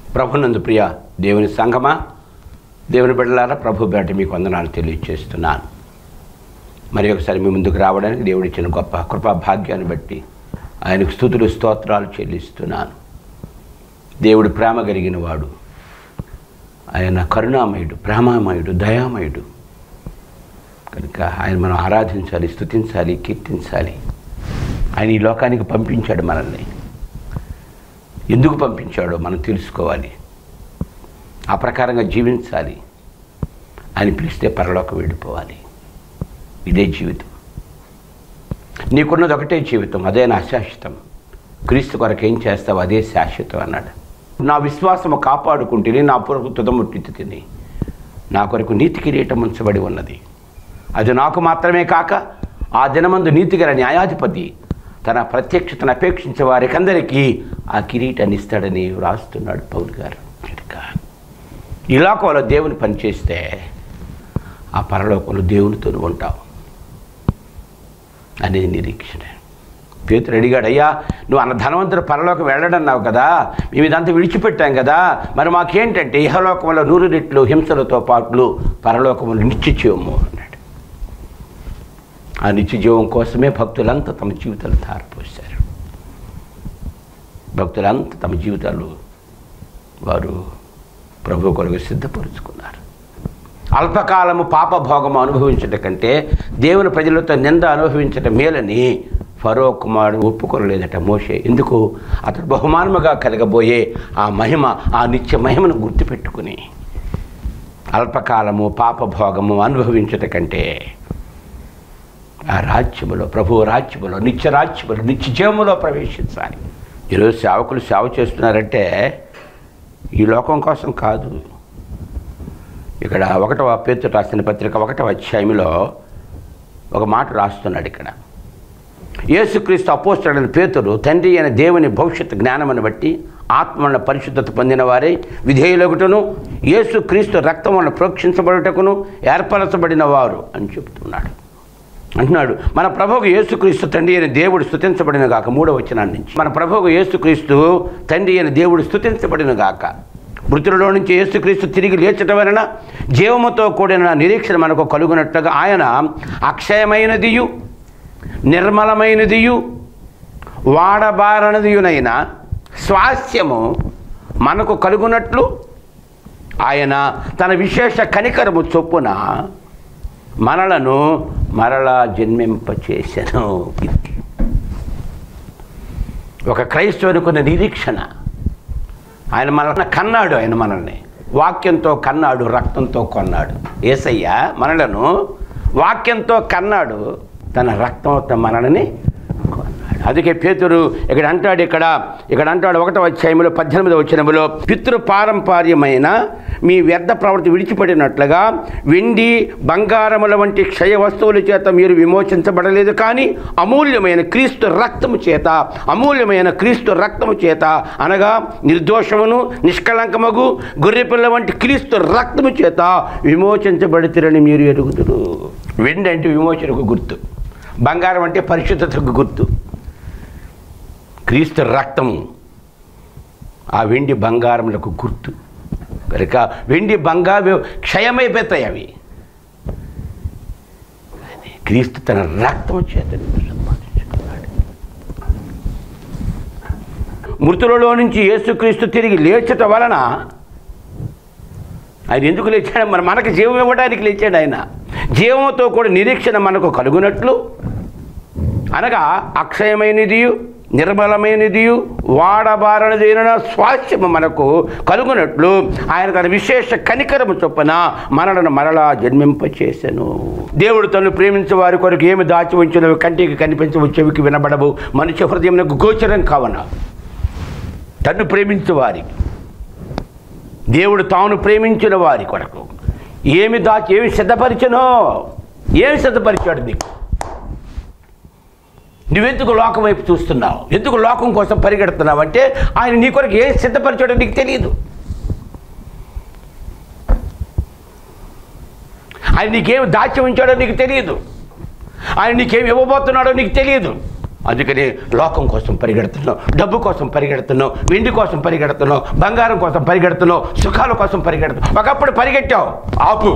ప్రభునందు ప్రియ దేవుని సంగమా, దేవుని బిడ్డలారా, ప్రభు బేట మీకు వందనాలు తెలియజేస్తున్నాను. మరి ఒకసారి మీ ముందుకు రావడానికి దేవుడిచ్చిన గొప్ప కృపా భాగ్యాన్ని బట్టి ఆయనకు స్తుతులు స్తోత్రాలు చెల్లిస్తున్నాను. దేవుడు ప్రేమ కలిగిన వాడు, ఆయన కరుణామయుడు, ప్రేమామయుడు, దయామయుడు. కనుక ఆయన మనం ఆరాధించాలి, స్తుతించాలి, కీర్తించాలి. ఆయన ఈ లోకానికి పంపించాడు మనల్ని. ఎందుకు పంపించాడో మనం తెలుసుకోవాలి, ఆ ప్రకారంగా జీవించాలి. ఆయన పిలిస్తే పరలోకం వెళ్ళిపోవాలి. ఇదే జీవితం. నీకున్నది ఒకటే జీవితం, అదే నా శాశ్వతం. క్రీస్తు కొరకు ఏం చేస్తావు అదే శాశ్వతం అన్నాడు. నా విశ్వాసము కాపాడుకుంటేనే నా పూర్వపు తుదముట్టి తిని నా కొరకు నీతి కిరీటం ఉంచబడి ఉన్నది. అది నాకు మాత్రమే కాక ఆ దినమందు నీతిగల న్యాయాధిపతి తన ప్రత్యక్షతను అపేక్షించే వారికందరికీ ఆ కిరీటాన్ని ఇస్తాడని వ్రాస్తున్నాడు పౌలు గారు. ఈ లోకంలో దేవుని పనిచేస్తే ఆ పరలోకంలో దేవునితో ఉంటావు అనేది నిరీక్షణ. పేతురు అడిగాడు, అయ్యా నువ్వు అన్న ధనవంతుడు పరలోకం వెళ్ళడన్నావు కదా, మేము ఇదంతా విడిచిపెట్టాం కదా, మరి మాకేంటంటే ఇహలోకంలో 100 రెట్లు హింసలతో పాటు పరలోకంలో నిత్యజీవము అన్నాడు. ఆ నిత్యజీవం కోసమే భక్తులంతా తమ జీవితాలు ధారపోశారు. భక్తులంతా తమ జీవితాలు వారు ప్రభు కొరకు సిద్ధపరుచుకున్నారు. అల్పకాలము పాపభోగము అనుభవించటం కంటే దేవుని ప్రజలతో నింద అనుభవించటం మేలని ఫరో కుమారుడు ఒప్పుకోలేదట మోషే. ఎందుకు? అతడు బహుమానముగా కలగబోయే ఆ మహిమ, ఆ నిత్య మహిమను గుర్తుపెట్టుకుని అల్పకాలము పాపభోగము అనుభవించటం కంటే ఆ రాజ్యములో, ప్రభువు రాజ్యములో, నిత్య రాజ్యములో, నిత్య జీవములో ప్రవేశించాలి. ఈరోజు సేవకులు సేవ చేస్తున్నారంటే ఈ లోకం కోసం కాదు. ఇక్కడ 1వ పేతురు రాసిన పత్రిక 1వ అధ్యాయంలో ఒక మాట రాస్తున్నాడు. ఇక్కడ యేసుక్రీస్తు అపోస్తలుడైన పేతురు తండ్రి అయిన దేవుని భవిష్యత్తు జ్ఞానమును బట్టి ఆత్మల పరిశుద్ధత పొందిన వారే విధేయులగుటను యేసుక్రీస్తు రక్తం వలన ప్రోక్షించబడుటకును ఏర్పరచబడిన వారు అని చెప్తున్నాడు. అంటున్నాడు, మన ప్రభువుకు యేసుక్రీస్తు తండ్రి అయిన దేవుడు స్తుతించబడిన గాక. 3వ వచనాన్ని నుంచి, మన ప్రభువుకు యేసుక్రీస్తు తండ్రి అయిన దేవుడు స్తుతించబడిన గాక. మృతులలో నుంచి యేసుక్రీస్తు తిరిగి లేచటం వలన జీవముతో కూడిన నిరీక్షణ మనకు కలుగునట్లుగా ఆయన అక్షయమైనదియు నిర్మలమైనదియు వాడబారనదియునైన స్వాస్థ్యము మనకు కలుగునట్లు ఆయన తన విశేష కనికరము చొప్పున మనలను మరలా జన్మింపచేసెను. ఒక క్రైస్తవునికున్న నిరీక్షణ. ఆయన మనల్ని కన్నాడు, ఆయన మనల్ని వాక్యంతో కన్నాడు, రక్తంతో కొన్నాడు. యేసయ్య మనలను వాక్యంతో కన్నాడు, తన రక్తంతో మనల్ని కొన్నాడు. అందుకే పేతురు ఇక్కడ అంటాడు 1వ అధ్యాయంలో 18వ వచనములో, పితృపారంపర్యమైన మీ వ్యర్థ ప్రవృత్తి విడిచిపెట్టినట్లుగా వెండి బంగారముల వంటి క్షయ వస్తువుల చేత మీరు విమోచించబడలేదు, కానీ అమూల్యమైన క్రీస్తు రక్తము చేత అనగా నిర్దోషమును నిష్కళంకమగు గొర్రెపిల్ల వంటి క్రీస్తు రక్తము చేత విమోచించబడితిరని మీరు ఎరుగుదురు. వెండి అంటే విమోచనకు గుర్తు, బంగారం అంటే పరిశుద్ధతకు గుర్తు. క్రీస్తు రక్తము ఆ వెండి బంగారములకు గుర్తు. కనుక వెండి బంగారు క్షయమైపోతాయి అవి, క్రీస్తు తన రక్తము చేత సంపాదించుకున్నాడు. మృతులలో నుంచి యేసుక్రీస్తు తిరిగి లేచటం వలన ఆయన ఎందుకు లేచాడు? మనకు జీవం ఇవ్వడానికి లేచాడు. ఆయన జీవంతో కూడా నిరీక్షణ మనకు కలుగునట్లు, అనగా అక్షయమైనదియు నిర్మలమైనదియు వాడబారనిదైన స్వాస్థ్యము మనకు కలుగునట్లు ఆయన తన విశేష కనికరము చొప్పున మనలను మరలా జన్మింపచేసెను. దేవుడు తను ప్రేమించే వారి కొరకు ఏమి దాచి ఉంచినవి కంటికి కనిపించవు, చెవికి వినబడవు, మనిషి హృదయమునకు గోచరం కావన. తను ప్రేమించే వారికి, దేవుడు తాను ప్రేమించిన వారి కొరకు ఏమి సిద్ధపరిచనో, ఏమి సిద్ధపరిచాడు నీకు? నువ్వెందుకు లోకం వైపు చూస్తున్నావు? ఎందుకు లోకం కోసం పరిగెడుతున్నావు అంటే ఆయన నీ కొరకు ఏం సిద్ధపరిచాడో నీకు తెలియదు. ఆయన నీకేమి దాచి ఉంచాడో నీకు తెలియదు. ఆయన నీకేమి ఇవ్వబోతున్నాడో నీకు తెలియదు. అందుకని లోకం కోసం పరిగెడుతున్నావు, డబ్బు కోసం పరిగెడుతున్నావు, వెండి కోసం పరిగెడుతున్నావు, బంగారం కోసం పరిగెడుతున్నావు, సుఖాల కోసం పరిగెడుతున్నావు. ఒకప్పుడు పరిగెట్టావు, ఆపు.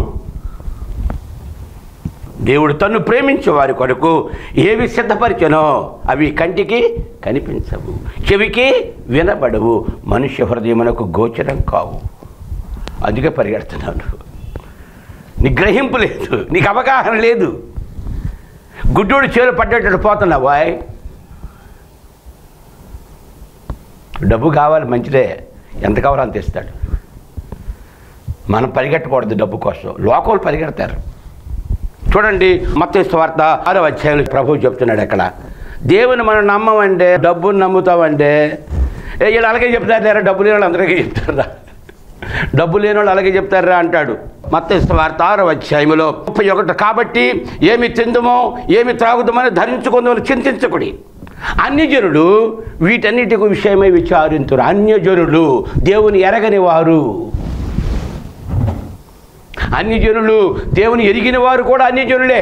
దేవుడు తన్ను ప్రేమించే వారి కొరకు ఏవి సిద్ధపరిచనో అవి కంటికి కనిపించవు, చెవికి వినబడవు, మనుష్య హృదయమునకు గోచరం కావు. అందుకే పరిగెడుతున్నాను. నీకు గ్రహింపు లేదు, నీకు అవగాహన లేదు. గుడ్డోడు చేలు పడ్డట్టు పోతున్నావా? డబ్బు కావాలి, మంచిదే, ఎంత కావాలో అంత ఇస్తాడు. మనం పరిగెట్టకూడదు డబ్బు కోసం, లోకలు పరిగెడతారు. చూడండి, మత్తయి సువార్త 6వ అధ్యాయంలో ప్రభువు చెప్తున్నాడు అక్కడ, దేవుని మనం నమ్మమంటే, డబ్బుని నమ్ముతామంటే, వీళ్ళు అలాగే చెప్తారు లేరా, డబ్బు లేని వాళ్ళు అందరికీ చెప్తారా, డబ్బు లేని వాళ్ళు అలాగే చెప్తారా అంటాడు. మత్తయి సువార్త 6వ అధ్యాయంలో 31, కాబట్టి ఏమి తిందుమో ఏమి త్రాగుదామని ధరించుకుందామని చింతించకుడి, అన్యజనులు వీటన్నిటి విషయమై విచారింతురు. అన్యజనులు దేవుని ఎరగని వారు, అన్యజనులు దేవుని ఎరిగిన వారు కూడా అన్యజనులే.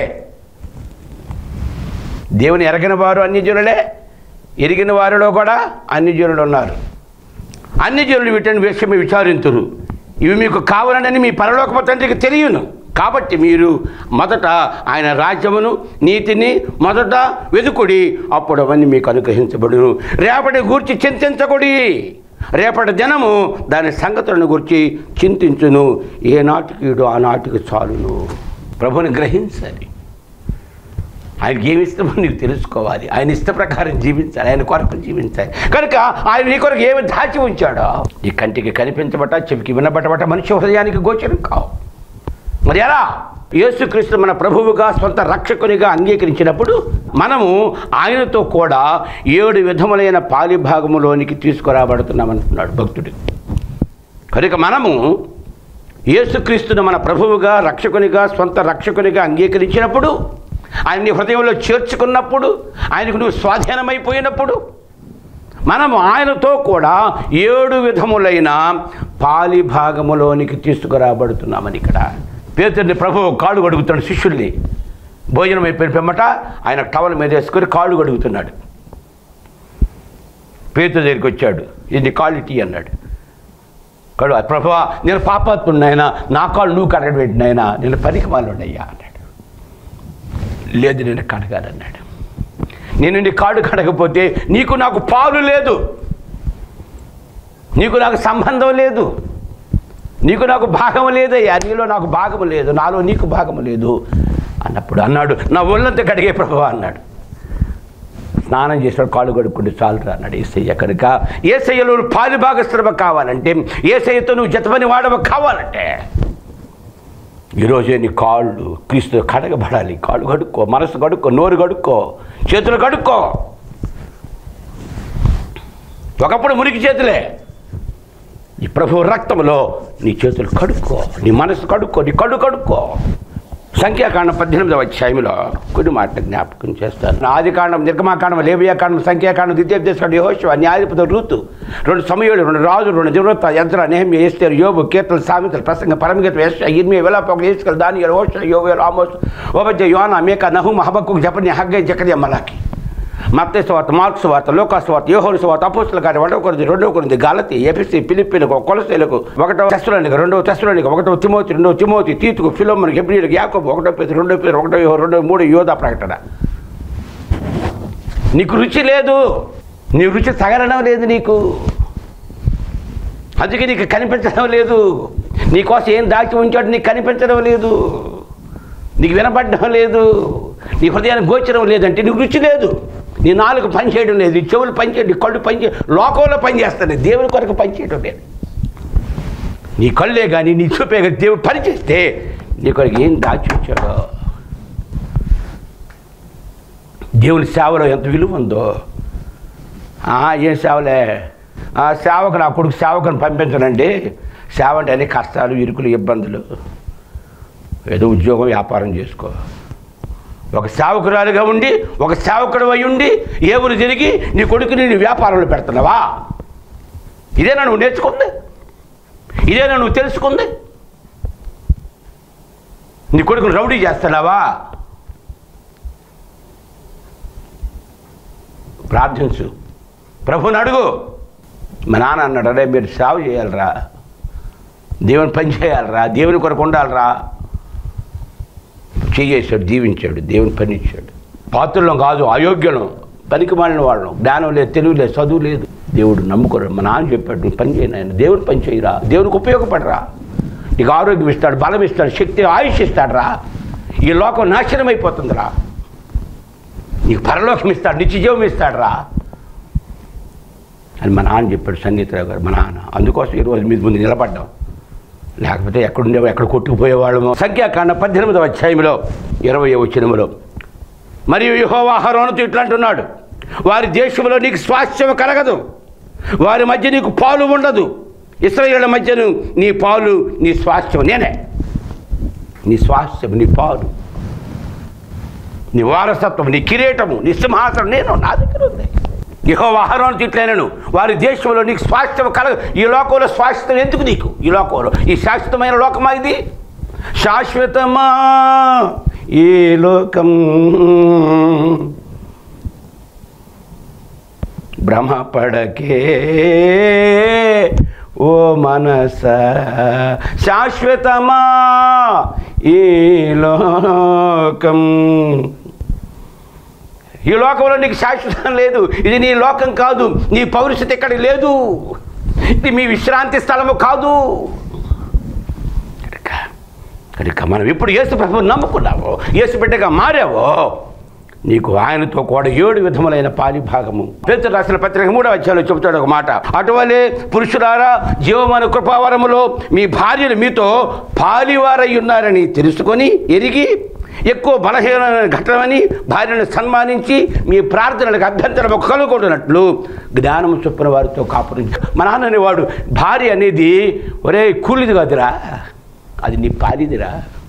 దేవుని ఎరగిన వారు అన్యజనులే, ఎరిగిన వారిలో కూడా అన్యజనులు ఉన్నారు. అన్యజనులు వీటిని విషయమై విచారింతురు, ఇవి మీకు కావాలని మీ పరలోకపు తండ్రికి తెలియను. కాబట్టి మీరు మొదట ఆయన రాజ్యమును నీతిని మొదట వెదుకుడి, అప్పుడు అవన్నీ మీకు అనుగ్రహించబడును. రేపటి గూర్చి చింతించకుడి, రేపటి దినము దాని సంగతులను గురించి చింతించును. ఏ నాటికి ఆ నాటికి చాలును. ప్రభుని గ్రహించాలి, ఆయనకి ఏమి ఇష్టమో నీకు తెలుసుకోవాలి, ఆయన ఇష్ట ప్రకారం జీవించాలి, ఆయన కొరకు జీవించాలి. కనుక ఆయన నీ కొరకు ఏమి దాచి ఉంచాడో ఈ కంటికి కనిపించబట్ట, చెవికి వినబట్టబట్ట, మనిషి హృదయానికి గోచరం కావు. మరి ఎలా? యేసుక్రీస్తు మన ప్రభువుగా సొంత రక్షకునిగా అంగీకరించినప్పుడు మనము ఆయనతో కూడా 7 విధములైన పాలిభాగములోనికి తీసుకురాబడుతున్నామంటున్నాడు భక్తుడు. కనుక మనము యేసుక్రీస్తును మన ప్రభువుగా రక్షకునిగా సొంత రక్షకునిగా అంగీకరించినప్పుడు, ఆయన్ని హృదయంలో చేర్చుకున్నప్పుడు, ఆయనకు నువ్వు స్వాధీనమైపోయినప్పుడు మనము ఆయనతో కూడా 7 విధములైన పాలిభాగములోనికి తీసుకురాబడుతున్నామని ఇక్కడ పేతురుని ప్రభువు కాళ్ళు కడుగుతున్నాడు. శిష్యుల్ని భోజనం అయిపోయిన పిమ్మట ఆయన టవల్ మీద వేసుకొని కాళ్ళు కడుగుతున్నాడు. పేతురు దగ్గరికి వచ్చాడు, ఇది కాళ్ళు టీ అన్నాడు. కడు ప్రభువా, నేను పాపాత్ముడిని ఆయన, నా కాళ్ళు నువ్వు కడగడం ఏంటి ఆయన, నేను పనికిమాలినయ్యా అన్నాడు. లేదు, నేను కడగాలన్నాడు. నేను నీ కాళ్ళు కడగకపోతే నీకు నాకు పాలు లేదు, నీకు నాకు సంబంధం లేదు, నీకు నాకు భాగము లేదయ్యా, నీలో నాకు భాగము లేదు, నాలో నీకు భాగము లేదు అన్నప్పుడు అన్నాడు, నా ఒళ్ళంతా కడిగే ప్రభువా అన్నాడు. స్నానం చేసాడు, కాళ్ళు కడుక్కుంటే చాలురా అన్నాడు యేసయ్య. కనుక యేసయ్యలో పాలుభాగస్త్రమ కావాలంటే, యేసయ్యతో నువ్వు జతపని వాడవ కావాలంటే ఈరోజే నీ కాళ్ళు క్రీస్తు కడగబడాలి. కాళ్ళు కడుక్కో, మనసు కడుక్కో, నోరు కడుక్కో, చేతులు కడుక్కో. ఒకప్పుడు మురికి చేతులే, ఈ ప్రభు రక్తంలో నీ చేతులు కడుక్కో, నీ మనసు కడుక్కో, నీ కళ్ళు కడుక్కో. సంఖ్యాకాండం 18వ అధ్యాయంలో కొన్ని మాటలు జ్ఞాపకం చేస్తాను. ఆదికాండం, నిర్గమాకాండం, లేవియాకాండం, సంఖ్యాకాండం, ద్వితీయోపదేశకాండం, యెహోషువ, న్యాయాధిపతులు, రూతు, 2 సమూయేలు, 2 రాజులు, 2 దినవృత్త, ఎజ్రా, నెహెమ్యా, ఎస్తేరు, యోబు, కీర్తనలు, సామెతలు, ప్రసంగం, పరమగీతం, యెషయా, ఇర్మీయా, విలాపములు, యెహెజ్కేలు, దానియేలు, హోషేయ, యోవేలు, ఆమోసు, ఓబద్య, యోనా, మీకా, నహూము, హబక్కూకు, జెఫన్యా, హగ్గై, జెకర్యా, మలాకి. మత్తయి సువార్త, మార్కు సువార్త, లూకా సువార్త, యోహాను సువార్త, అపోస్తలుల కార్యం, 1వ కొరింథీ, 2వ కొరింథీ, గలతీ, ఎఫెసీ, ఫిలిప్పీలకు, కొలస్సీలకు, 1వ తెస్సలోనిక, 2వ తెస్సలోనిక, 1వ తిమోతి, 2వ తిమోతి, తీతుకు, ఫిలోమోనుకు, హెబ్రీయులకు, యాకోబు, 1వ పేతురు, 2వ పేతురు, 1వ యోహాను, 2వ 3 యోధా ప్రకటన. నీకు రుచి లేదు, నీ రుచి తగలడం లేదు నీకు, అందుకే నీకు కనిపించడం లేదు. నీకోసం ఏం దాచి ఉంచాడు నీకు కనిపించడం లేదు, నీకు వినపడడం లేదు, నీ హృదయానికి గోచరం లేదంటే నీకు రుచి లేదు. నీ నాలుగు పని చేయడం లేదు, నీ చెవులు పని చేయడం, నీ కళ్ళు పని చే లోకంలో పని చేస్తాను, దేవుని కొరకు పని చేయడం లేదు. నీ కళ్ళే కానీ నీ చూపే కానీ దేవుడు పని చేస్తే నీ కొరకు ఏం దాచి ఉంచాడో. దేవుని సేవలో ఎంత విలువ ఉందో. ఏం సేవలే, సేవకు నా కొడుకు సేవకుని పంపించనండి. సేవ అంటే అన్ని కష్టాలు, ఇరుకులు, ఇబ్బందులు. ఏదో ఉద్యోగం, వ్యాపారం చేసుకో. ఒక సేవకురాలుగా ఉండి, ఒక సేవకుడు అయి ఉండి ఏ ఊరు తిరిగి నీ కొడుకుని నీ వ్యాపారంలో పెడుతున్నావా? ఇదేనా నువ్వు నేర్చుకుంది? ఇదేనా నువ్వు తెలుసుకుంది? నీ కొడుకుని రౌడీ చేస్తున్నావా? ప్రార్థించు, ప్రభుని అడుగు. మా నాన్న అన్నాడు, అరే మీరు సేవ చేయాలరా, దేవుని పని చేయాలరా, దేవుని కొరకు ఉండాలరా. చేసాడు, దీవించాడు, దేవుని పని ఇచ్చాడు. పాత్రలో కాదు, అయోగ్యం, పనికి మాలిన వాళ్ళం, జ్ఞానం లేదు, తెలివి లేదు, చదువు లేదు. దేవుడు నమ్ముకోరు. మా నాన్న చెప్పాడు, నువ్వు పని చేయను, ఆయన దేవుని పని చేయరా, దేవునికి ఉపయోగపడరా, నీకు ఆరోగ్యం ఇస్తాడు, బలం ఇస్తాడు, శక్తి, ఆయుష్ ఇస్తాడు రా. ఈ లోకం నాశనం అయిపోతుందిరా, నీకు పరలోకం ఇస్తాడు, నిత్యజీవం ఇస్తాడు రా అని మా నాన్న చెప్పాడు. సంగీతరావు గారు మా నాన్న. అందుకోసం ఈరోజు మీ ముందు నిలబడ్డాం, లేకపోతే ఎక్కడుండేవో ఎక్కడ కొట్టుకుపోయేవాళ్ళము. సంఖ్యాకాండం 18వ అధ్యాయంలో 20వ వచనములో, మరియు యెహోవా అహరోనుతో ఇట్లా అంటున్నాడు, వారి దేశంలో నీకు స్వాస్థ్యం కలగదు, వారి మధ్య నీకు పాలు ఉండదు. ఇశ్రాయేలు మధ్యను నీ పాలు, నీ స్వాస్థ్యం నేనే. నీ స్వాస్థ్యం, నీ పాలు, నీ వారసత్వం, నీ కిరీటము, నీ సింహాసనం నేను, నా దగ్గర ఉంది. యెహోవా అహరోనుతో ఇట్లైనను, వారి దేశంలో నీకు స్వాస్థ్యం కలగదు. ఈ లోకంలో స్వాస్థ్యం ఎందుకు నీకు? ఈ లోకంలో, ఈ శాశ్వతమైన లోకమా ఇది? శాశ్వతమా ఈ లోకం, భ్రమపడకే ఓ మనస, శాశ్వతమా ఈ లోకం. ఈ లోకంలో నీకు శాశ్వతం లేదు. ఇది నీ లోకం కాదు, నీ పౌరుషత ఇక్కడ లేదు, ఇది మీ విశ్రాంతి స్థలము కాదు. కనుక మనం ఇప్పుడు యేసు ప్రభువుని నమ్ముకున్నావో, యేసు బిడ్డగా మారావో, నీకు ఆయనతో కూడా 7 విధములైన పాలిభాగము. పేతురు రాసిన పత్రిక 3వ అధ్యాయంలో చెబుతాడు ఒక మాట, అటువలే పురుషులారా జీవమైన కృపావరములో మీ భార్యలు మీతో పాలివారై ఉన్నారని తెలుసుకొని ఎరిగి ఎక్కువ బలహీనమైన ఘటనని భార్యను సన్మానించి మీ ప్రార్థనలకు అభ్యంతరం కలుగుకుంటున్నట్లు జ్ఞానం చొప్పున వారితో కాపురించి. మా నాన్న అనేవాడు, భార్య అనేది ఒరే కూలిది కాదురా, అది నీ పాలిదిరా.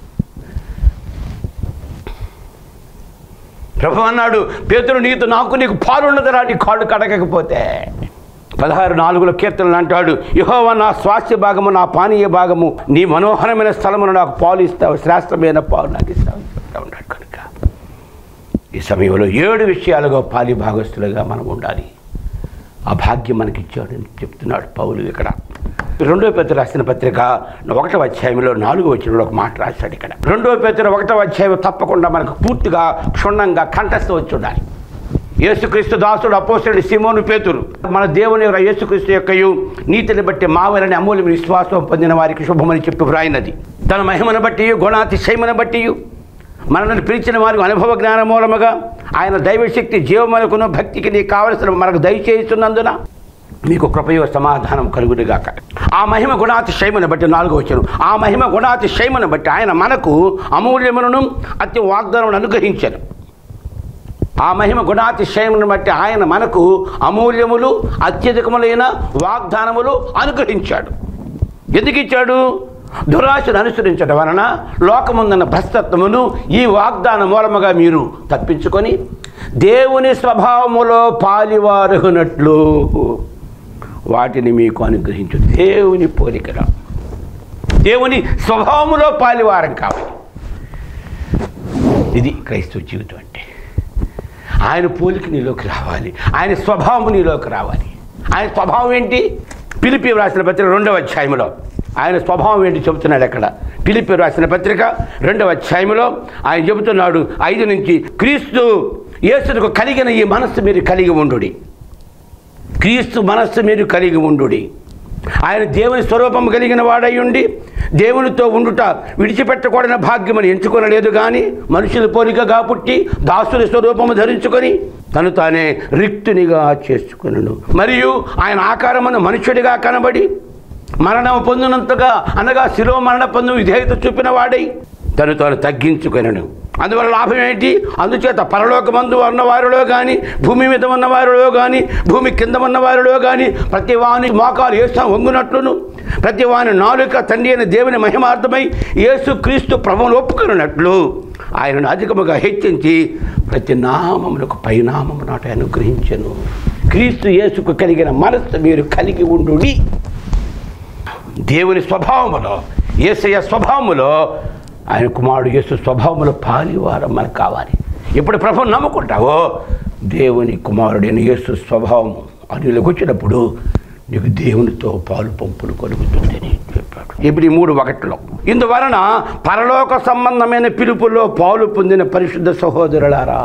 ప్రభు అన్నాడు, పేతురు నీతో నీకు పాలు ఉన్నదిరా, నీ కాళ్ళు కడగకపోతే. 16:4 కీర్తనలు అంటాడు, యెహోవా నా స్వాస్థ్య భాగము, నా పానీయ భాగము, నీ మనోహరమైన స్థలమును నాకు పాలు ఇస్తావు, శ్రేష్టమైన పాలు నాకు ఇస్తావు ఉన్నాడు. కనుక ఈ సమయంలో 7 విషయాలుగా పాలి భాగస్తులుగా మనం ఉండాలి. ఆ భాగ్యం మనకిచ్చాడని చెప్తున్నాడు పౌలు ఇక్కడ. 2వ పేతురు రాసిన పత్రిక 1వ అధ్యాయంలో 4వ వచనంలో ఒక మాట రాశాడు ఇక్కడ. 2వ పేతురు 1వ అధ్యాయం తప్పకుండా మనకు పూర్తిగా క్షుణ్ణంగా కంఠస్థ వచ్చి ఉండాలి. యేసుక్రీస్తు దాసుడు అపోస్తలుడు సీమోను పేతురు, మన దేవుని యేసుక్రీస్తు యొక్కయు నీతిని బట్టి మావలని అమూల్యమైన విశ్వాసం పొందిన వారికి శుభమని చెప్పి వ్రాయినది. తన మహిమను బట్టి, గుణాతిశయమును బట్టి, మనల్ని పిలిచిన వారికి అనుభవ జ్ఞాన మూలముగా ఆయన దైవశక్తి జీవమునకును భక్తికి నీకు కావలసిన మనకు దయచేస్తున్నందున మీకు కృపయో సమాధానం కలుగునుగాక. ఆ మహిమ గుణాతిశయమును బట్టి 4వ వచనం, ఆ మహిమ గుణాతిశయమును బట్టి ఆయన మనకు అమూల్యములను అతి వాగ్దానమును అనుగ్రహించారు. ఆ మహిమ గుణాతిశయమును బట్టి ఆయన మనకు అమూల్యములు అత్యధికములైన వాగ్దానములు అనుగ్రహించాడు. ఎందుకు ఇచ్చాడు? దురాశను అనుసరించడం వలన లోకముందున్న భ్రష్టత్వమును ఈ వాగ్దాన మూలముగా మీరు తప్పించుకొని దేవుని స్వభావములో పాలివారగునట్లు వాటిని మీకు అనుగ్రహించు. దేవుని పోలికరా, దేవుని స్వభావములో పాలివారం కావాలి. ఇది క్రైస్తవ జీవితం అంటే. ఆయన పోలిక నీలోకి రావాలి, ఆయన స్వభావం నీలోకి రావాలి. ఆయన స్వభావం ఏంటి? ఫిలిప్పీ రాసిన పత్రిక 2వ అధ్యాయంలో ఆయన స్వభావం ఏంటి చెబుతున్నాడు అక్కడ. ఫిలిప్పీ రాసిన పత్రిక 2వ అధ్యాయంలో ఆయన చెబుతున్నాడు 5 నుంచి, క్రీస్తు యేసుకు కలిగిన ఈ మనస్సు మీరు కలిగి ఉండుడి. క్రీస్తు మనస్సు మీరు కలిగి ఉండుడి. ఆయన దేవుని స్వరూపం కలిగిన వాడై ఉండి దేవునితో ఉండుట విడిచిపెట్టకూడని భాగ్యమని ఎంచుకొనలేదు, కానీ మనుషుల పోలికగా పుట్టి దాసుని స్వరూపము ధరించుకొని తను తానే రిక్తునిగా చేసుకొనెను. మరియు ఆయన ఆకారమున మనుష్యుడిగా కనబడి మరణం పొందినంతగా అనగా శిలువ మరణ పొందు విధేయత చూపిన వాడై తను తాను తగ్గించుకొనెను. అందువల్ల లాభం ఏంటి? అందుచేత పరలోకమందు ఉన్నవారిలో కానీ, భూమి మీద ఉన్నవారిలో కానీ, భూమి కింద ఉన్నవారిలో కానీ ప్రతి వాని మోకాలు యేసు వంగునట్లును, ప్రతి వాని నాలుక తండ్రి అయిన దేవుని మహిమార్థమై యేసు క్రీస్తు ప్రభువును ఒప్పుకున్నట్లు ఆయనను అధికముగా హెచ్చించి ప్రతి నామములకు పైనామము నాట అనుగ్రహించెను. క్రీస్తు యేసుకు కలిగిన మనస్సు మీరు కలిగి ఉండుడి. దేవుని స్వభావములో, యేసయ్య స్వభావములో, ఆయన కుమారుడు యేసు స్వభావములో పాలివారం మనకు కావాలి. ఇప్పుడు ప్రభువును నమ్ముకుంటావో దేవుని కుమారుడైన యేసు స్వభావం అనులోకి వచ్చినప్పుడు నీకు దేవునితో పాలు పంపులు కలుగుతుందని చెప్పాడు. ఇప్పుడు 3:1 ఇందువలన పరలోక సంబంధమైన పిలుపులో పాలు పొందిన పరిశుద్ధ సహోదరులారా,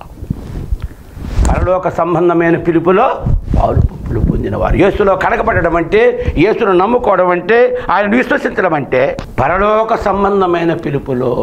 పరలోక సంబంధమైన పిలుపులో పాలు పంపులు పొందిన వారు, యేసులో కడగబడడం అంటే, యేసును నమ్ముకోవడం అంటే, ఆయన విశ్వసించడం అంటే పరలోక సంబంధమైన పిలుపులో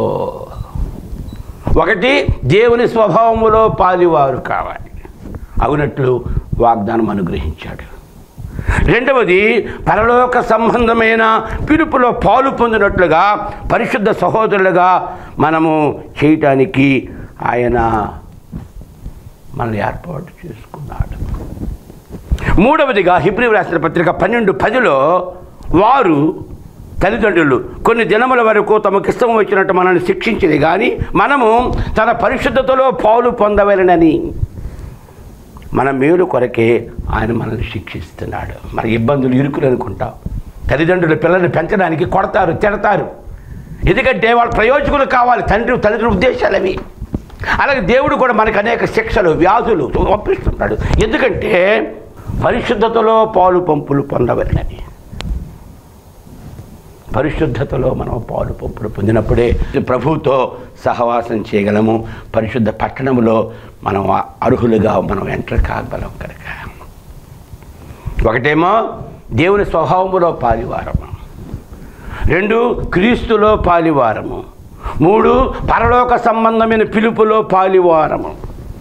ఒకటి దేవుని స్వభావములో పాలివారు కావాలి, అవునట్లు వాగ్దానం అనుగ్రహించాడు. రెండవది పరలోక సంబంధమైన పిలుపులో పాలు పొందినట్లుగా పరిశుద్ధ సహోదరులుగా మనము చేయటానికి ఆయన మనల్ని ఏర్పాటు చేసుకున్నాడు. మూడవదిగా హెబ్రీ రాసిన పత్రిక 12:10 వారు తల్లిదండ్రులు కొన్ని దినముల వరకు తమకిష్టం వచ్చినట్టు మనల్ని శిక్షించింది, కానీ మనము తన పరిశుద్ధతలో పాలు పొందవలెనని మన మేలు కొరకే ఆయన మనల్ని శిక్షిస్తున్నాడు. మన ఇబ్బందులు ఇరుకులు అనుకుంటాం. తల్లిదండ్రులు పిల్లల్ని పెంచడానికి కొడతారు, తిడతారు, ఎందుకంటే వాళ్ళ ప్రయోజకులు కావాలి, తల్లిదండ్రుల ఉద్దేశాలు అవి. అలాగే దేవుడు కూడా మనకు అనేక శిక్షలు, వ్యాధులు పంపిస్తున్నాడు, ఎందుకంటే పరిశుద్ధతలో పాలు పంపులు పొందవలెనని. పరిశుద్ధతలో మనం పాలు పంపులు పొందినప్పుడే ప్రభువుతో సహవాసం చేయగలము. పరిశుద్ధ పట్టణంలో మనం అర్హులుగా మనం ఎంటర్ కాగలం. కనుక ఒకటేమో దేవుని స్వభావములో పాలివారము, 2 క్రీస్తులో పాలివారము, 3 పరలోక సంబంధమైన పిలుపులో పాలివారము,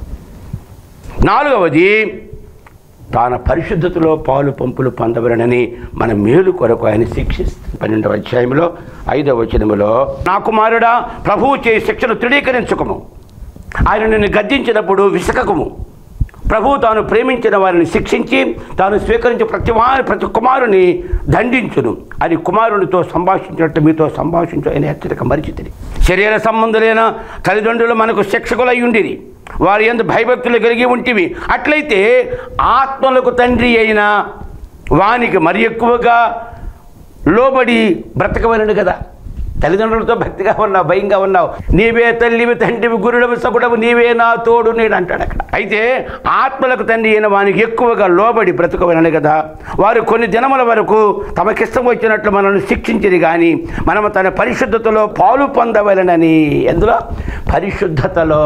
4వది తాను పరిశుద్ధతలో పాలు పంపులు పొందవలనని మన మేలు కొరకు ఆయన శిక్షిస్తుంది. 12వ అధ్యాయంలో 5వ వచనములో, నా కుమారుడా ప్రభువు చేయి శిక్షను తృణీకరించుకము, ఆయన నిన్ను గద్దించినప్పుడు విసకకము. ప్రభువు తాను ప్రేమించిన వారిని శిక్షించి తాను స్వీకరించి ప్రతి కుమారుని దండించును అని కుమారునితో సంభాషించినట్టు మీతో సంభాషించు ఆయన హెచ్చరిక మరిచితిని. శరీర సంబంధులైన తల్లిదండ్రులు మనకు శిక్షకులై ఉండిరి, వారి యందు భయభక్తులు కలిగి ఉంటివి. అట్లయితే ఆత్మలకు తండ్రి అయిన వానికి మరి ఎక్కువగా లోబడి బ్రతకవలను కదా. తల్లిదండ్రులతో భక్తిగా ఉన్నావు, భయంగా ఉన్నావు, నీవే తల్లివి తండ్రివి గురుడవి సగుడవు నీవే నా తోడు నేను అంటాడు అక్కడ. అయితే ఆత్మలకు తండ్రి అయిన వానికి ఎక్కువగా లోబడి బ్రతకవలను కదా. వారు కొన్ని దినముల వరకు తమకిష్టం వచ్చినట్లు మనల్ని శిక్షించింది, కానీ మనము తన పరిశుద్ధతలో పాలు పొందవలనని. ఎందులో? పరిశుద్ధతలో.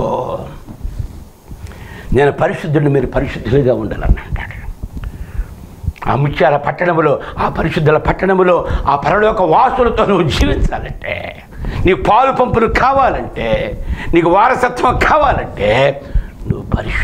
నేను పరిశుద్ధుడిని, మీరు పరిశుద్ధులుగా ఉండాలని అంటాడు. ఆ ముత్యాల పట్టణములో, ఆ పరిశుద్ధుల పట్టణములో, ఆ పరలోక వాసులతో నువ్వు జీవించాలంటే, నీకు పాలు పంపులు కావాలంటే, నీకు వారసత్వం కావాలంటే నువ్వు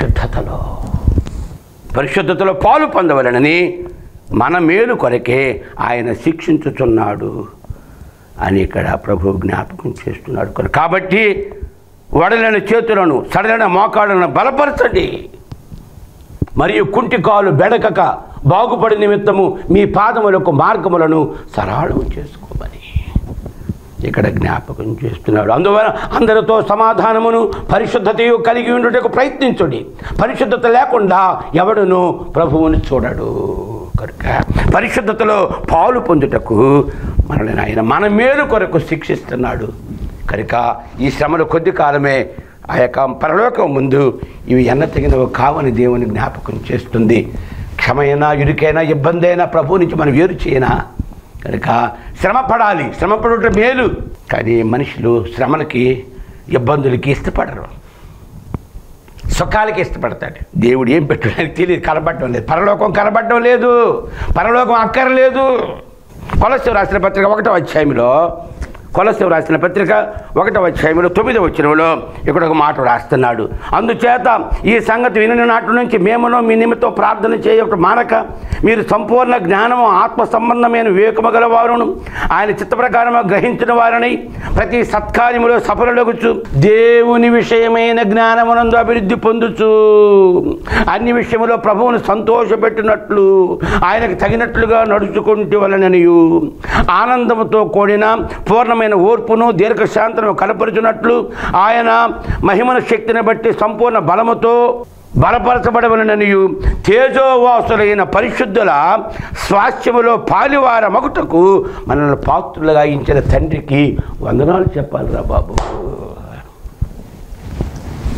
పరిశుద్ధతలో పాలు పొందవలనని మన మేలు కొరకే ఆయన శిక్షించుచున్నాడు అని ఇక్కడ ప్రభు జ్ఞాపకం చేస్తున్నాడు. కాబట్టి వడలైన చేతులను సడలైన మోకాళ్ళను బలపరచండి, మరియు కుంటి కాలు బెడకక బాగుపడి నిమిత్తము మీ పాదములకు మార్గములను సరళం చేసుకోమని ఇక్కడ జ్ఞాపకం చేస్తున్నాడు. అందువల్ల అందరితో సమాధానమును పరిశుద్ధతయు కలిగి ఉండుటకు ప్రయత్నించుడి. పరిశుద్ధత లేకుండా ఎవడును ప్రభువుని చూడడు. కనుక పరిశుద్ధతలో పాలు పొందుటకు మనల్ని ఆయన మన మేలు కొరకు శిక్షిస్తున్నాడు. కనుక ఈ శ్రమలు కొద్ది కాలమే, ఆ యొక్క పరలోకం ముందు ఇవి ఎన్నతగినవి కావని దేవుని జ్ఞాపకం చేస్తుంది. క్షమైనా, ఇరుకైనా, ఇబ్బంది అయినా ప్రభువు నుంచి మనం వేరు చేయనా. కనుక శ్రమ పడాలి, శ్రమ పడుట మేలు. కానీ మనుషులు శ్రమలకి, ఇబ్బందులకి ఇష్టపడరు, సుఖాలకి ఇష్టపడతాడు. దేవుడు ఏం పెట్టడానికి తెలియదు, కనబడటం లేదు. పరలోకం కనబడటం లేదు, పరలోకం అక్కర్లేదు. కొలస్సీయులకు రాసిన పత్రిక 1వ అధ్యాయంలో, కొలస్సీయులకు రాసిన పత్రిక 1వ అధ్యాయంలో 9వ వచనంలో ఇక్కడ ఒక మాట రాస్తున్నాడు. అందుచేత ఈ సంగతి వినిన నాటి నుంచి మేమును మీ నిమిత్తం ప్రార్థన చేయటం మానక మీరు సంపూర్ణ జ్ఞానము, ఆత్మ సంబంధమైన వివేకము గలవారును ఆయన చిత్త ప్రకారము గ్రహించిన వారిని ప్రతి సత్కార్యములో సఫలులగుచు దేవుని విషయమైన జ్ఞానమునందు అభివృద్ధి పొందుచు అన్ని విషయములో ప్రభువును సంతోషపెట్టినట్లు ఆయనకు తగినట్లుగా నడుచుకుంటూ వలననియు ఆనందముతో కూడిన పూర్ణమైన ఓర్పును దీర్ఘశాంతము కనపరుచున్నట్లు ఆయన మహిమన శక్తిని బట్టి సంపూర్ణ బలముతో బలపరచబడవలననియు తేజోవాసులైన పరిశుద్ధుల స్వాస్థ్యములో పాలివార మగుటకు మనల్ని పాత్రులుగా ఇచ్చిన తండ్రికి వందనాలు చెప్పాలిరా బాబు.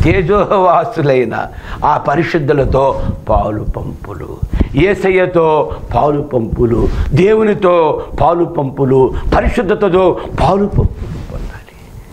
తేజోవాసులైన ఆ పరిశుద్ధులతో పాలు పంపులు, యేసయ్యతో పాలు పంపులు, దేవునితో పాలు పంపులు, పరిశుద్ధతతో పాలు పంపులు పొందాలి.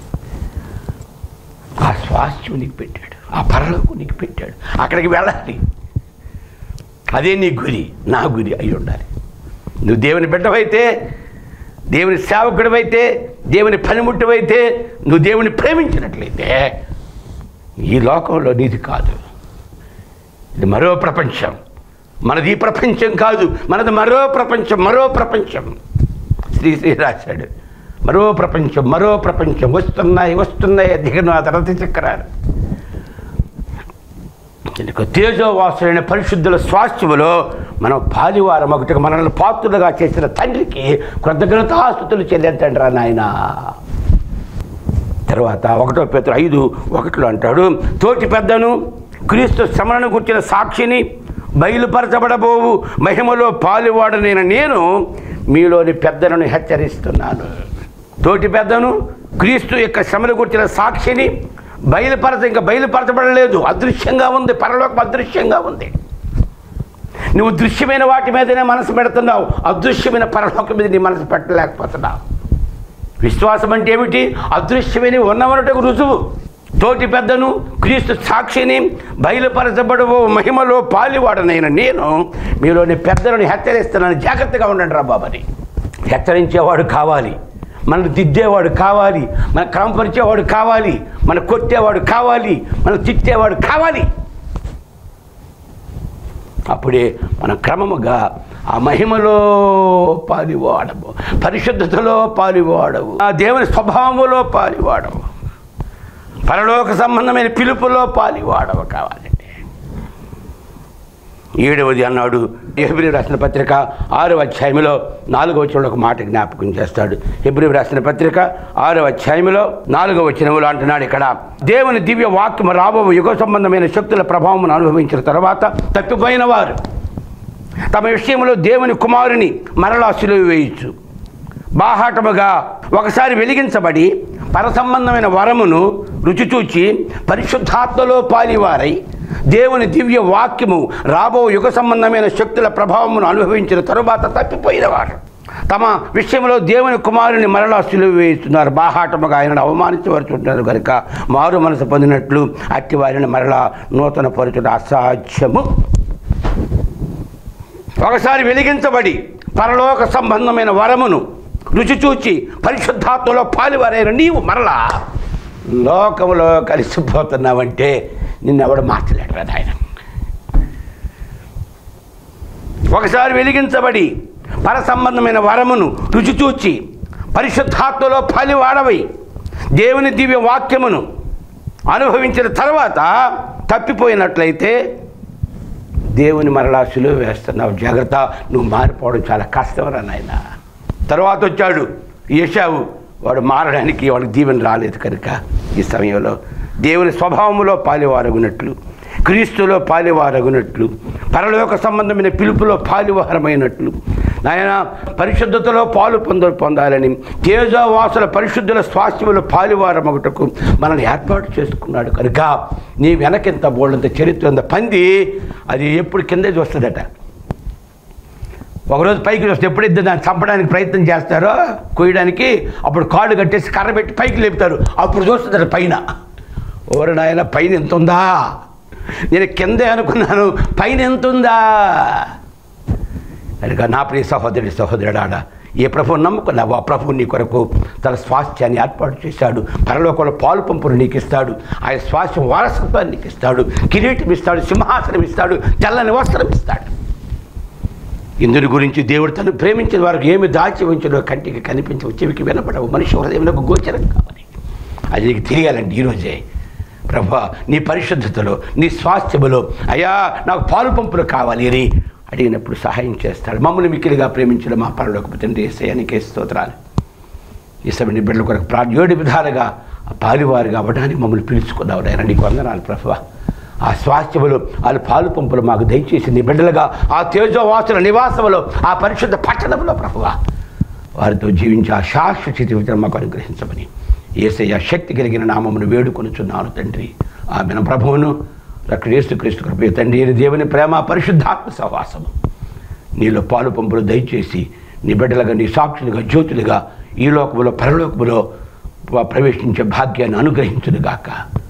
ఆ స్వాస్థ్యం నీకు పెట్టాడు, ఆ పరలోకం నీకు పెట్టాడు, అక్కడికి వెళ్ళాలి. అదే నీ గురి, నా గురి అయి ఉండాలి. నువ్వు దేవుని బిడ్డవైతే, దేవుని సేవకుడివైతే, దేవుని పనిముట్టువైతే, నువ్వు దేవుని ప్రేమించినట్లయితే ఈ లోకంలో నీది కాదు, ఇది మరో ప్రపంచం. మనది ఈ ప్రపంచం కాదు, మనది మరో ప్రపంచం. మరో ప్రపంచం శ్రీ రాశాడు, మరో ప్రపంచం, మరో ప్రపంచం. వస్తున్నాయి దిగనాథ రథ చక్రాలు. తేజోవాసులైన పరిశుద్ధుల స్వాస్థ్యములో మనం పాలివారం ఒకటికి మనల్ని పాత్రులుగా చేసిన తండ్రికి కృతజ్ఞతాస్తుతులు చెల్లించండి రా నాయన. తర్వాత 1 పేతురు 5:1 అంటాడు, తోటి పెద్దను క్రీస్తు శ్రమలను గుర్చిన సాక్షిని బయలుపరచబడబోవు మహిమలో పాలువాడనైన నేను మీలోని పెద్దలను హెచ్చరిస్తున్నాను. తోటి పెద్దను క్రీస్తు యొక్క శ్రమను గుర్చిన సాక్షిని ఇంకా బయలుపరచబడలేదు, అదృశ్యంగా ఉంది. పరలోకం అదృశ్యంగా ఉంది. నువ్వు దృశ్యమైన వాటి మీదనే మనసు పెడుతున్నావు, అదృశ్యమైన పరలోకం మీద నీ మనసు పెట్టలేకపోతున్నావు. విశ్వాసం అంటే ఏమిటి? అదృశ్యమైన ఉన్నవనటకు రుజువు. తోటి పెద్దను క్రీస్తు సాక్షిని బయలుపరచబడవు మహిమలో పాలివాడనైన నేను మీలోని పెద్దలను హెచ్చరిస్తున్నాను. జాగ్రత్తగా ఉండండి రా బాబని. హెచ్చరించేవాడు కావాలి, మనకు దిద్దేవాడు కావాలి, మన క్రమపరిచేవాడు కావాలి, మన కొట్టేవాడు కావాలి, మన తిట్టేవాడు కావాలి. అప్పుడే మనం క్రమముగా ఆ మహిమలో పాలివాడము, పరిశుద్ధతలో పాలివాడవు, ఆ దేవుని స్వభావములో పాలివాడవు, పరలోక సంబంధమైన పిలుపులో పాలివాడవు కావాలండి. 7వది అన్నాడు, హెబ్రీయులకు రాసిన పత్రిక 6వ అధ్యాయంలో 4వ వచనంలో ఒక మాట జ్ఞాపకం చేస్తాడు. హెబ్రీయులకు రాసిన పత్రిక 6వ అధ్యాయంలో 4వ వచనంలో అంటున్నాడు, ఇక్కడ దేవుని దివ్య వాక్యము రాబో యుగ సంబంధమైన శక్తుల ప్రభావం అనుభవించిన తర్వాత తప్పిపోయిన వారు తమ విషయంలో దేవుని కుమారుని మరలా సిలువ వేయచ్చు బాహాటముగా ఒకసారి వెలిగించబడి పరసంబంధమైన వరమును రుచి చూచి పరిశుద్ధాత్మలో పాలివారై దేవుని దివ్య వాక్యము రాబో యుగ సంబంధమైన శక్తుల ప్రభావమును అనుభవించిన తరువాత తప్పిపోయిన వారు తమ విషయంలో దేవుని కుమారుని మరలా సిలువ వేస్తున్నారు. బాహాటముగా ఆయనను అవమానించవరుచుంటున్నారు కనుక మారు మనసు పొందినట్లు అట్టి వారిని మరలా నూతన పరచుట అసాధ్యము. ఒకసారి వెలిగించబడి పరలోక సంబంధమైన వరమును రుచి చూచి పరిశుద్ధాత్మలో పాలివారైన నీవు మరలా లోకంలో కలిసిపోతున్నావంటే నిన్నెవడు మార్చలేడు కదా ఆయన. ఒకసారి వెలిగించబడి పర సంబంధమైన వరమును రుచి చూచి పరిశుద్ధాత్మలో పాలివాడవై దేవుని దివ్య వాక్యమును అనుభవించిన తర్వాత తప్పిపోయినట్లయితే దేవుని మరలా సిలువ వేస్తున్నావు. జాగ్రత్త, నువ్వు మారిపోవడం చాలా కష్టమరా నాయన. తర్వాత వచ్చాడు యేషావు, వాడు మారడానికి వాడికి దీవెన రాలేదు కనుక ఈ సమయంలో దేవుని స్వభావములో పాలివారగునట్లు, క్రీస్తులో పాలివారగునట్లు, పరలోక సంబంధమైన పిలుపులో పాలివారమైనట్లు నాయన పరిశుద్ధతలో పాలు పొందాలని తేజవాసుల పరిశుద్ధుల స్వాస్థ్యములో పాలివారమగుటకు మనల్ని ఏర్పాటు చేసుకున్నాడు కనుక నీ వెనకెంత బోళ్ళంత చరిత్ర అంత పంది అది ఎప్పుడు కింద చూస్తుందట. ఒకరోజు పైకి వస్తే ఎప్పుడైతే దాన్ని చంపడానికి ప్రయత్నం చేస్తారో కొయ్యడానికి అప్పుడు కాళ్ళు కట్టేసి కర్ర పెట్టి పైకి లేపుతారు. అప్పుడు చూస్తుందట పైన, ఓరు నాయన పైన ఎంత ఉందా, నేను కిందే అనుకున్నాను పైన ఎంత ఉందా. కనుక నా ప్రియ సహోదరుడాడ ఏ ప్రభువు నమ్ముకున్నావు ఆ ప్రభువు నీ కొరకు తన స్వాస్థ్యాన్ని ఏర్పాటు చేశాడు. పరలోకంలో పాలు పంపును నీకు ఇస్తాడు, ఆయన స్వాస్థ్యం వారసత్వాన్ని నీకు ఇస్తాడు, కిరీటం ఇస్తాడు, సింహాసనం ఇస్తాడు, తెల్లని వస్త్రం ఇస్తాడు. ఇందుని గురించి దేవుడు తను ప్రేమించిన వారికి ఏమి దాచి ఉంచడో కంటికి కనిపించవు, చెవికి వినపడవు, మనిషి హృదయంలో గోచరం కావాలి. అది నీకు తెలియాలండి ఈరోజే. ప్రభా నీ పరిశుద్ధతలో నీ స్వాస్థ్యములో అయ్యా నాకు పాలు పంపులు కావాలి అని అడిగినప్పుడు సహాయం చేస్తాడు. మమ్మల్ని మిక్కిలిగా ప్రేమించడం మా పరలోకపు తండ్రి యేసయ్యనికే స్తోత్రాలు. ఈ సమయం బిడ్డల కొరకు 7 విధాలుగా పాలువారుగా అవ్వడానికి మమ్మల్ని పిలుచుకున్నావు నాయన, నీకు వందనాలు ప్రభువా. ఆ స్వాస్థ్యములు వాళ్ళు పాలు పంపులు మాకు దయచేసి నీ బిడ్డలుగా ఆ తేజోవాసుల నివాసములో ఆ పరిశుద్ధ పట్టణంలో ప్రభువా వారితో జీవించి ఆ శాశ్వత జీవితం మాకు అనుగ్రహించమని యేసయ్య శక్తి కలిగిన నామమును వేడుకొనుచున్నాను తండ్రి. ఆమెను ప్రభువును అక్కడ యేసుక్రీస్తు కృప తండ్రి అయిన దేవుని ప్రేమ పరిశుద్ధాత్మ సహవాసము నీలో పాలు పంపులు దయచేసి నీ బిడ్డలుగా నీ సాక్షులుగా జ్యోతులుగా ఈ లోకములో పరలోకములో ప్రవేశించే భాగ్యాన్ని అనుగ్రహించునుగాక.